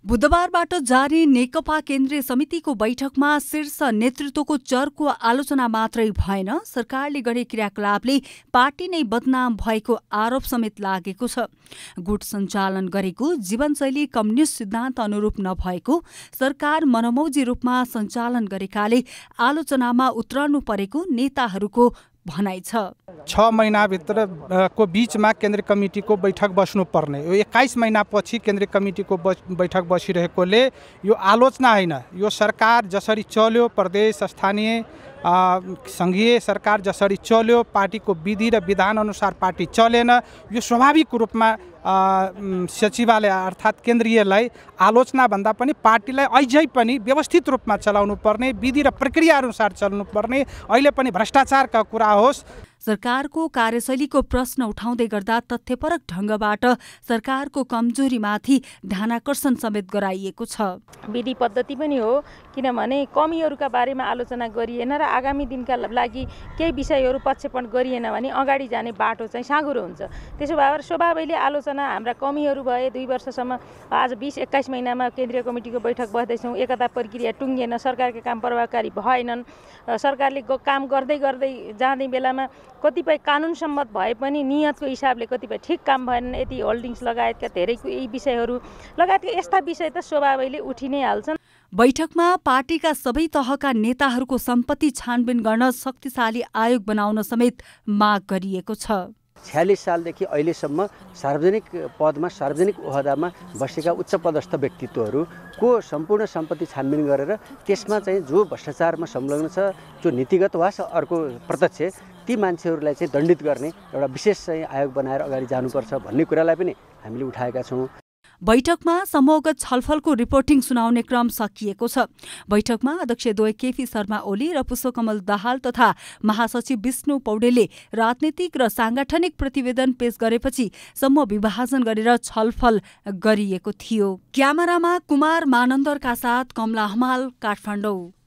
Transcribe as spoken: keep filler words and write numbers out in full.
बुधबारबाट जारी नेकपा केन्द्रीय समितिको बैठकमा शीर्ष नेतृत्वको चर्को आलोचना मात्रै भएन, सरकारले गर्ने क्रियाकलापले पार्टी नै बदनाम भएको आरोप समेत लागेको छ। गुट सञ्चालन गरेको जीवनशैली कम्युनिस्ट सिद्धान्त अनुरूप नभएको, सरकार मनमौजी रूपमा सञ्चालन गरेकाले आलोचनामा उत्रनु परेको नेताहरूको भनाइ छ। छ महिनाभित्र को बीचमा केन्द्रीय कमिटीको बैठक बस्नुपर्ने, यो एक्काइस महिनापछि केन्द्रीय कमिटीको बैठक बसिरहेकोले यो आलोचना होइन, यो सरकार जसरी चल्यो, प्रदेश स्थानीय सङ्घीय सरकार जसरी चल्यो, पार्टीको विधि र विधान अनुसार पार्टी चलेन, यो स्वाभाविक रूपमा सचिवालय अर्थात् केन्द्रीयलाई आलोचना भन्दा पनि पार्टीलाई अझै पनि व्यवस्थित रूपमा चलाउनु पर्ने, विधि र प्रक्रिया अनुसार चल्नु पर्ने, अहिले पनि भ्रष्टाचारका कुरा होस्। सरकारको कार्यशैलीको प्रश्न उठाउँदै गर्दा तथ्यपरक ढङ्गबाट सरकारको कमजोरीमाथि ध्यानाकर्षण समेत गराइएको छ। विधि पद्धति पनि हो, किनभने कमीहरूका बारेमा आलोचना गरिएन र आगामी दिनका लागि केही विषयहरू प्रक्षेपण गरिएन भने अगाडि जाने बाटो चाहिँ साँघुरो हुन्छ। त्यसो भएर स्वाभाविकले आलोचना हाम्रा कमीहरू भए, दुई वर्षसम्म आज बिस एक्काइस महिनामा केन्द्रीय कमिटीको बैठक बस्दैछौँ, एकता प्रक्रिया टुङ्गिएन, सरकारका काम प्रभावकारी भएनन्, सरकारले काम गर्दै गर्दै जाँदै बेलामा कतिपय कानुन सम्मत भए पनि नियतको हिसाबले कतिपय ठिक काम भएनन्, यति होल्डिङ्स लगायतका धेरै यी विषयहरू लगायतका यस्ता विषय त स्वाभाविकले उठि नै हाल्छन्। बैठकमा पार्टीका सबै तहका नेताहरूको सम्पत्ति छानबिन गर्न शक्तिशाली आयोग बनाउन समेत माग गरिएको छ। छयालिस सालदेखि अहिलेसम्म सार्वजनिक पदमा सार्वजनिक ओहदामा बसेका उच्च पदस्थ व्यक्तित्वहरूको सम्पूर्ण सम्पत्ति छानबिन गरेर त्यसमा चाहिँ जो भ्रष्टाचारमा संलग्न छ, जो नीतिगत वा अर्को प्रत्यक्ष, ती मान्छेहरूलाई चाहिँ दण्डित गर्ने एउटा विशेष चाहिँ आयोग बनाएर अगाडि जानुपर्छ भन्ने कुरालाई पनि हामीले उठाएका छौँ। बैठकमा समूहगत छलफलको रिपोर्टिङ सुनाउने क्रम सकिएको छ। बैठकमा अध्यक्ष द्वय केपी शर्मा ओली र पुष्पकमल दाहाल तथा महासचिव विष्णु पौडेलले राजनीतिक र सांगठनिक प्रतिवेदन पेश गरेपछि समूह विभाजन गरेर छलफल गरिएको थियो। क्यामेरामा कुमार मानन्दरका साथ कमला हमाल, काठमाडौँ।